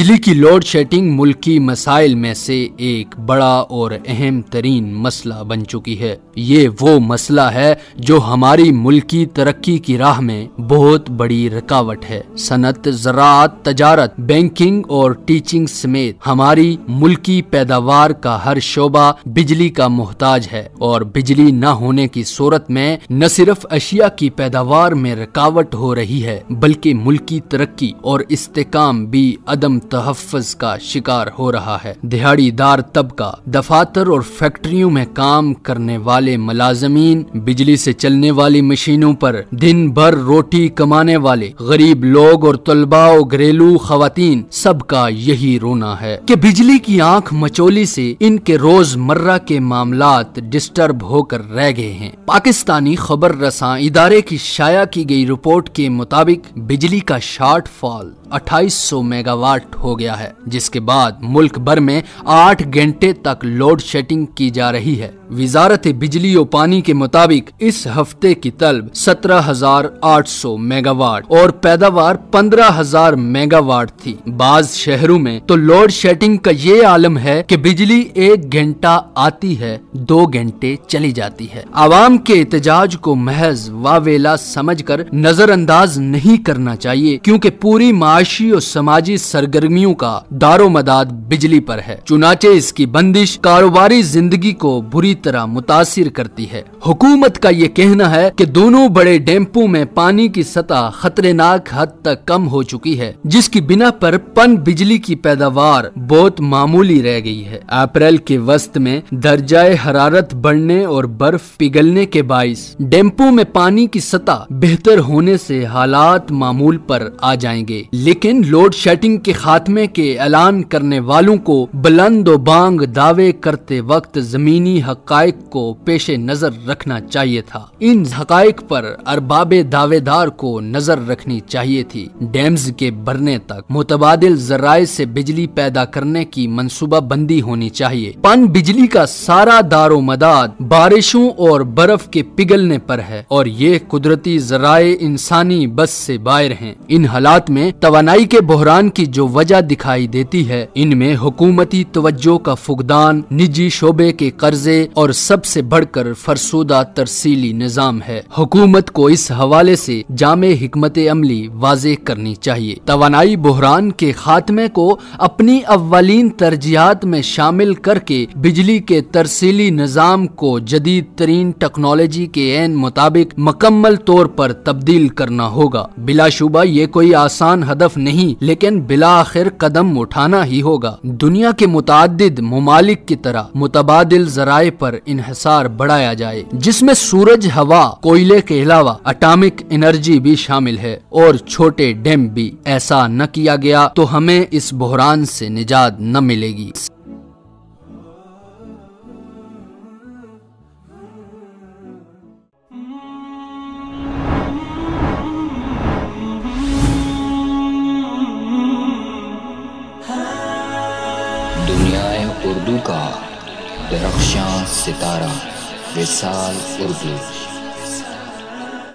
بجلی کی load shedding ملکی مسائل میں سے ایک بڑا اور اہم ترین مسئلہ بن چکی ہے۔ یہ وہ مسئلہ ہے جو ہماری ملکی ترقی کی راہ میں بہت بڑی رکاوٹ ہے۔ صنعت، زراعت، تجارت، بینکنگ اور ٹیچنگ سمیت ہماری ملکی پیداوار کا ہر شعبہ بجلی کا محتاج ہے، اور بجلی نہ ہونے کی صورت میں نہ صرف اشیاء کی پیداوار میں رکاوٹ ہو رہی ہے بلکہ ملکی ترقی اور استحکام بھی عدم تحفظ کا شکار ہو رہا ہے۔ دہاڑی دار طبقہ، دفاتر اور فیکٹریوں میں کام کرنے والے ملازمین، بجلی سے چلنے والی مشینوں پر دن بھر روٹی کمانے والے غریب لوگ اور طلباء و گھریلو خواتین، سب کا یہی رونا ہے کہ بجلی کی آنکھ مچولی سے ان کے روزمرہ کے معاملات ڈسٹرب ہو کر رہ گئے ہیں۔ پاکستانی خبر رساں ادارے کی شائع کی گئی رپورٹ کے مطابق بجلی کا شارٹ فال 2800 میگا واٹ ہو گیا ہے، جس کے بعد ملک بھر میں 8 گھنٹے تک لوڈ شیڈنگ کی جا رہی ہے۔ وزارت بجلی و پانی کے مطابق اس ہفتے کی طلب 17,800 میگا واٹ اور پیداوار 15,000 میگا واٹ تھی۔ بعض شہروں میں تو لوڈ شیڈنگ کا یہ عالم ہے کہ بجلی 1 گھنٹہ آتی ہے، 2 گھنٹے چلی جاتی ہے۔ عوام کے احتجاج کو محض واویلا سمجھ کر نظر انداز نہیں کرنا چاہیے، کیونکہ پوری معاشی اور سماجی سرگرمیوں کا دار و مدار بجلی پر ہے۔ چنانچہ اس کی بندش کاروباری زندگی کو بری طرح متاثر کرتی ہے۔ حکومت کا یہ کہنا ہے کہ دونوں بڑے ڈیمپوں میں پانی کی سطح خطرناک حد تک کم ہو چکی ہے، جس کی بنا پر پن بجلی کی پیداوار بہت معمولی رہ گئی ہے۔ اپریل کے وسط میں درجہ حرارت بڑھنے اور برف پگھلنے کے باعث ڈیمپوں میں پانی کی سطح بہتر ہونے سے حالات معمول پر آ جائیں گے، لیکن لوڈ شیڈنگ کے خاتمے کے اعلان کرنے والوں کو بلند و بانگ دعوے کرتے وقت زمینی حقائق کو پیش نظر رکھنا چاہیے تھا۔ ان حقائق پر ارباب دعوے دار کو نظر رکھنی چاہیے تھی۔ ڈیمز کے بھرنے تک متبادل ذرائع سے بجلی پیدا کرنے کی منصوبہ بندی ہونی چاہیے۔ پن بجلی کا سارا دار و مدار بارشوں اور برف کے پگھلنے پر ہے، اور یہ قدرتی ذرائع انسانی بس سے باہر ہیں۔ ان حالات میں توانائی کے بحران کی جو وجہ دکھائی دیتی ہے، ان میں حکومتی توجہ کا فقدان، نجی شعبے کے قرضے اور سب سے بڑھ کر فرسودہ ترسیلی نظام ہے۔ حکومت کو اس حوالے سے جامع حکمت عملی واضح کرنی چاہیے۔ توانائی بحران کے خاتمے کو اپنی اولین ترجیحات میں شامل کر کے بجلی کے ترسیلی نظام کو جدید ترین ٹیکنالوجی کے عین مطابق مکمل طور پر تبدیل کرنا ہوگا۔ بلا شبہ یہ کوئی آسان ہدف نہیں، لیکن بالآخر قدم اٹھانا ہی ہوگا۔ دنیا کے متعدد ممالک کی طرح متبادل ذرائع پر انحصار بڑھایا جائے، جس میں سورج، ہوا، کوئلے کے علاوہ اٹامک انرجی بھی شامل ہے، اور چھوٹے ڈیم بھی۔ ایسا نہ کیا گیا تو ہمیں اس بحران سے نجات نہ ملے گی۔ دنیائے اردو کا درخشاں ستارہ، وصال اردو۔